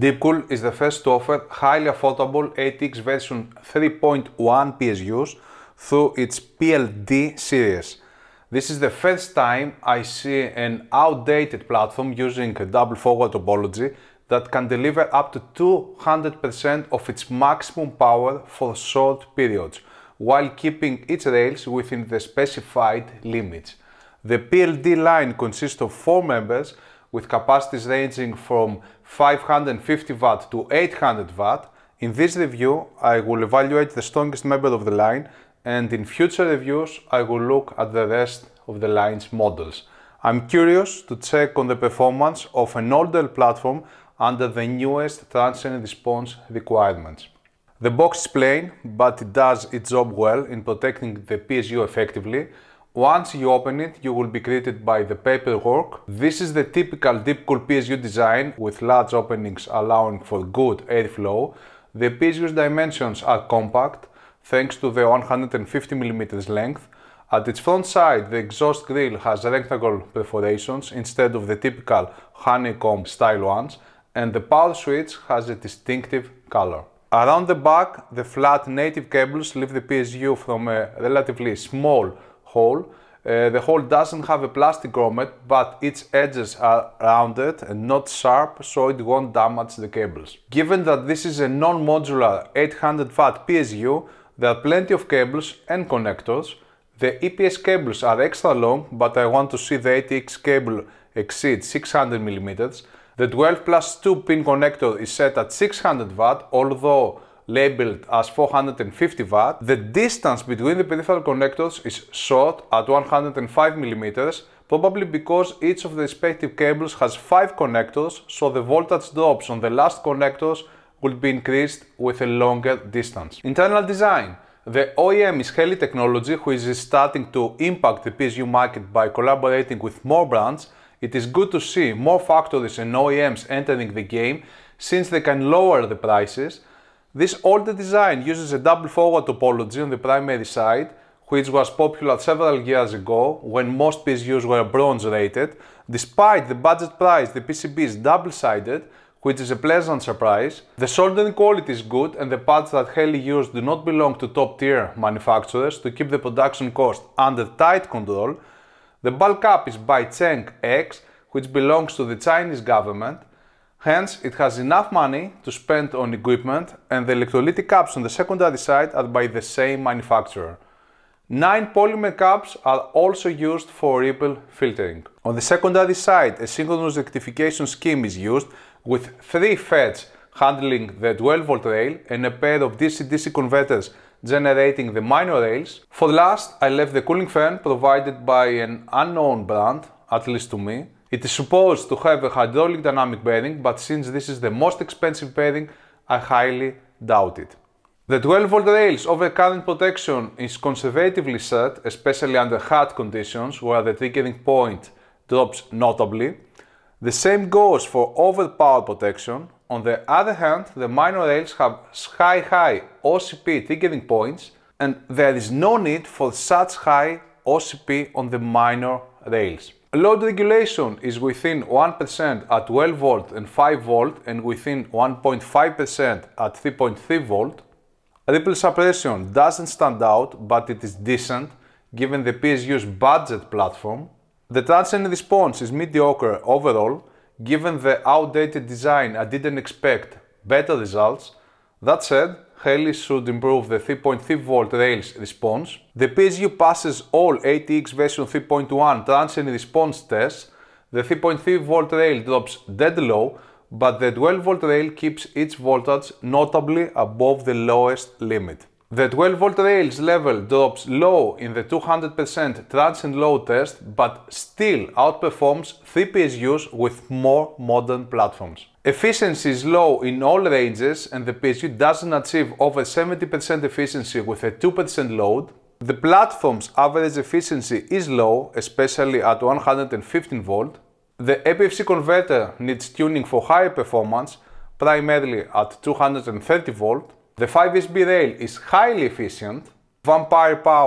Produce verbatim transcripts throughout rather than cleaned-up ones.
Deepcool is the first to offer highly affordable A T X version three point one P S Us through its P L D series. This is the first time I see an outdated platform using a double forward topology that can deliver up to two hundred percent of its maximum power for short periods, while keeping its rails within the specified limits. The P L D line consists of four members with capacities ranging from five hundred fifty watt to eight hundred watt. In this review, I will evaluate the strongest member of the line, and in future reviews, I will look at the rest of the line's models. I'm curious to check on the performance of an older platform under the newest transient response requirements. The box is plain, but it does its job well in protecting the P S U effectively. Once you open it, you will be greeted by the paperwork. This is the typical Deepcool P S U design with large openings allowing for good airflow. The P S U's dimensions are compact thanks to the one hundred fifty millimeter length. At its front side, the exhaust grille has rectangle perforations instead of the typical honeycomb style ones, and the power switch has a distinctive color. Around the back, the flat native cables leave the P S U from a relatively small hole. Uh, the hole doesn't have a plastic grommet, but its edges are rounded and not sharp, so it won't damage the cables. Given that this is a non-modular eight hundred watt P S U, there are plenty of cables and connectors. The E P S cables are extra long, but I want to see the A T X cable exceed six hundred millimeters. The twelve plus two pin connector is set at six hundred watt, although labeled as four hundred fifty watt. The distance between the peripheral connectors is short at one hundred five millimeters, probably because each of the respective cables has five connectors, so the voltage drops on the last connectors will be increased with a longer distance. Internal design. The O E M is Heli Technology, who is starting to impact the P S U market by collaborating with more brands. It is good to see more factories and O E Ms entering the game, since they can lower the prices. This older design uses a double forward topology on the primary side, which was popular several years ago when most P S Us were bronze rated. Despite the budget price, the P C B is double-sided, which is a pleasant surprise. The soldering quality is good, and the parts that Heli used do not belong to top-tier manufacturers to keep the production cost under tight control. The bulk up is by Cheng X, which belongs to the Chinese government. Hence, it has enough money to spend on equipment, and the electrolytic caps on the secondary side are by the same manufacturer. Nine polymer caps are also used for ripple filtering. On the secondary side, a synchronous rectification scheme is used, with three F E Ts handling the twelve volt rail and a pair of D C D C converters generating the minor rails. For last, I left the cooling fan provided by an unknown brand, at least to me. It is supposed to have a hydraulic dynamic bearing, but since this is the most expensive bearing, I highly doubt it. The twelve volt rails over current protection is conservatively set, especially under hard conditions where the triggering point drops notably. The same goes for overpower protection. On the other hand, the minor rails have sky-high O C P triggering points, and there is no need for such high O C P on the minor rails. Load regulation is within one percent at twelve volt and five volt, and within one point five percent at three point three volt. Ripple suppression doesn't stand out, but it is decent given the P S U's budget platform. The transient response is mediocre overall. Given the outdated design, I didn't expect better results. That said, Heli should improve the three point three volt rails response. The P S U passes all A T X version three point one transient response tests. The three point three volt rail drops dead low, but the twelve volt rail keeps its voltage notably above the lowest limit. The twelve volt rails level drops low in the two hundred percent transient load test, but still outperforms three P S Us with more modern platforms. Efficiency is low in all ranges, and the P S U doesn't achieve over seventy percent efficiency with a two percent load. The platform's average efficiency is low, especially at one hundred fifteen volt. The A P F C converter needs tuning for higher performance, primarily at two hundred thirty volt. The five S B rail is highly efficient. Vampire power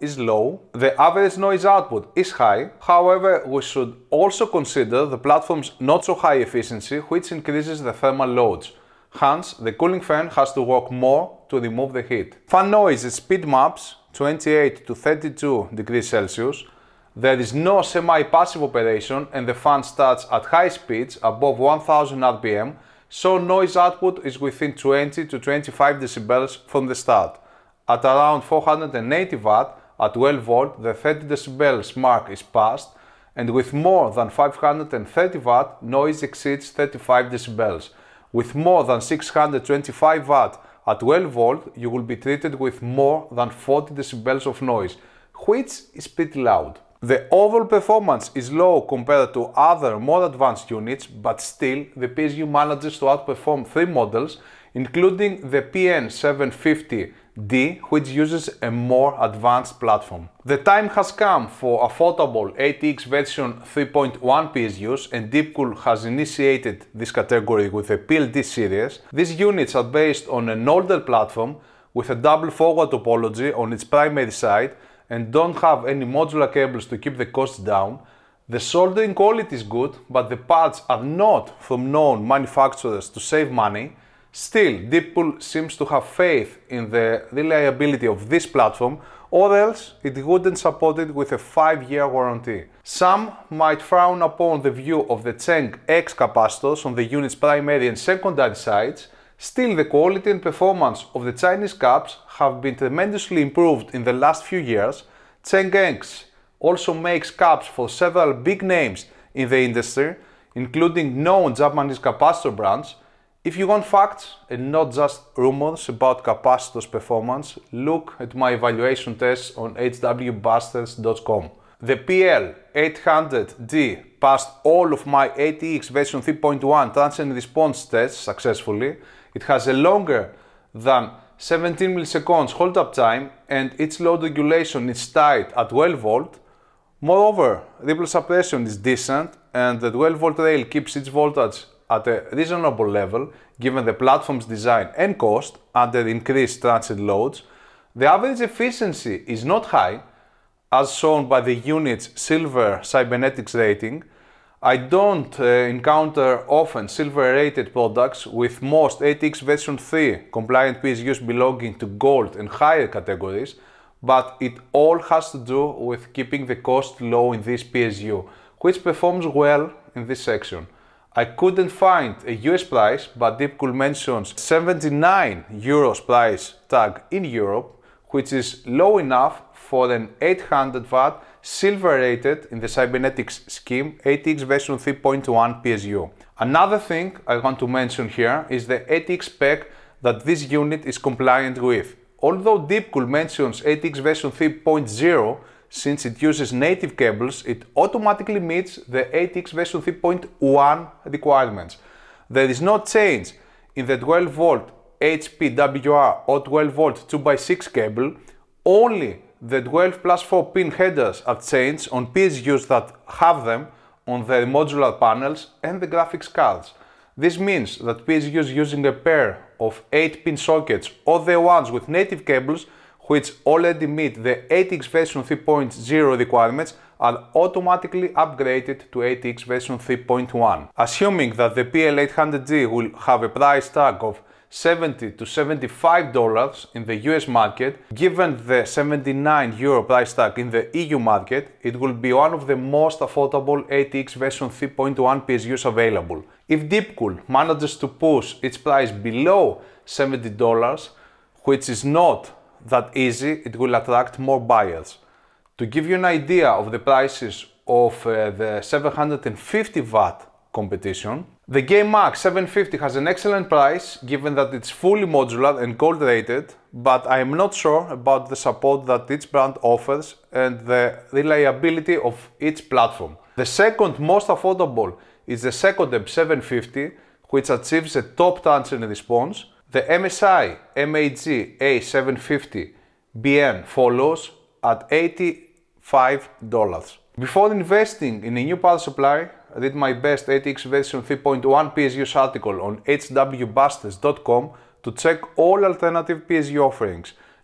is low, the average noise output is high. However, we should also consider the platform's not so high efficiency, which increases the thermal loads. Hence, the cooling fan has to work more to remove the heat. Fan noise is speed maps twenty-eight to thirty-two degrees Celsius. There is no semi-passive operation and the fan starts at high speeds above one thousand R P M, so noise output is within twenty to twenty-five decibels from the start. At around four hundred eighty watt at twelve volt, the thirty decibels mark is passed, and with more than five hundred thirty watt, noise exceeds thirty-five decibels. With more than six hundred twenty-five watt at twelve volt, you will be treated with more than forty decibels of noise, which is pretty loud. The overall performance is low compared to other more advanced units, but still the P S U manages to outperform three models, including the P N seven fifty D, which uses a more advanced platform. The time has come for affordable A T X version three point one P S Us, and Deepcool has initiated this category with the P L D series. These units are based on an older platform with a double forward topology on its primary side and don't have any modular cables to keep the costs down. The soldering quality is good, but the parts are not from known manufacturers to save money. Still, Deepcool seems to have faith in the reliability of this platform, or else it wouldn't support it with a five year warranty. Some might frown upon the view of the Cheng X capacitors on the unit's primary and secondary sides. Still, the quality and performance of the Chinese caps have been tremendously improved in the last few years. Cheng X also makes caps for several big names in the industry, including known Japanese capacitor brands. If you want facts and not just rumors about capacitors' performance, look at my evaluation tests on H W busters dot com. The P L eight hundred D passed all of my A T X version three point one transient response tests successfully. It has a longer than seventeen milliseconds hold-up time and its load regulation is tight at twelve volt. Moreover, ripple suppression is decent and the twelve volt rail keeps its voltage at a reasonable level given the platform's design and cost under increased transient loads. The average efficiency is not high, as shown by the unit's silver cybernetics rating. I don't uh, encounter often silver rated products, with most A T X version three compliant P S Us belonging to gold and higher categories, but it all has to do with keeping the cost low in this P S U, which performs well in this section. I couldn't find a U S price, but Deepcool mentions seventy-nine euros price tag in Europe, which is low enough for an eight hundred watt silver rated in the cybernetics scheme A T X version three point one P S U. Another thing I want to mention here is the A T X spec that this unit is compliant with. Although Deepcool mentions A T X version three point zero, since it uses native cables, it automatically meets the A T X version three point one requirements. There is no change in the twelve volt H P W R or twelve volt two by six cable. Only the twelve plus four pin headers are changed on P S Us that have them on their modular panels and the graphics cards. This means that P S Us using a pair of eight pin sockets or the ones with native cables, which already meet the A T X version three point zero requirements, are automatically upgraded to A T X version three point one. Assuming that the P L eight hundred D will have a price tag of seventy to seventy-five dollars in the U S market, given the seventy-nine euro price tag in the E U market, it will be one of the most affordable A T X version three point one P S Us available. If Deepcool manages to push its price below seventy dollars, which is not that easy, it will attract more buyers. To give you an idea of the prices of uh, the seven hundred fifty watt competition, the GameMax seven fifty has an excellent price given that it's fully modular and gold rated, but I am not sure about the support that each brand offers and the reliability of each platform. The second most affordable is the Secodem seven fifty, which achieves a top transient response. The M S I M A G A seven fifty B N follows at eighty-five dollars. Before investing in a new power supply, read my best A T X version three point one P S Us article on H W busters dot com to check all alternative P S U offerings.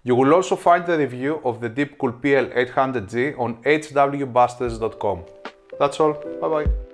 You will also find the review of the Deepcool P L eight hundred G on h w busters dot com. That's all, bye bye.